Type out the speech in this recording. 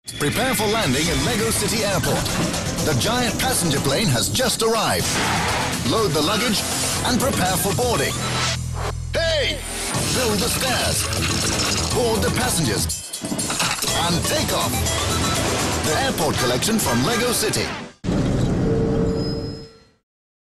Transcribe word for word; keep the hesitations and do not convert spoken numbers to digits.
Prepare for landing at Lego City Airport. The giant passenger plane has just arrived. Load the luggage and prepare for boarding. Hey! Build the stairs. Board the passengers. And take off. The airport collection from Lego City.